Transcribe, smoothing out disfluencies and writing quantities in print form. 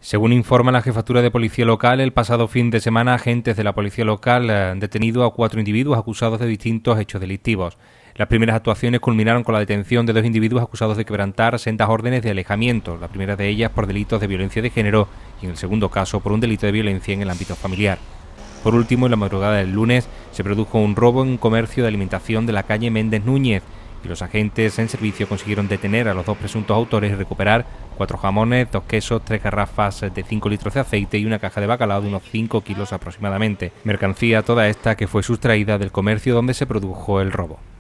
Según informa la Jefatura de Policía Local, el pasado fin de semana agentes de la Policía Local han detenido a 4 individuos acusados de distintos hechos delictivos. Las primeras actuaciones culminaron con la detención de 2 individuos acusados de quebrantar sendas órdenes de alejamiento, la primera de ellas por delitos de violencia de género y en el segundo caso por un delito de violencia en el ámbito familiar. Por último, en la madrugada del lunes se produjo un robo en un comercio de alimentación de la calle Méndez Núñez y los agentes en servicio consiguieron detener a los 2 presuntos autores y recuperar 4 jamones, 2 quesos, 3 garrafas de 5 litros de aceite y una caja de bacalao de unos 5 kilos aproximadamente. Mercancía toda esta que fue sustraída del comercio donde se produjo el robo.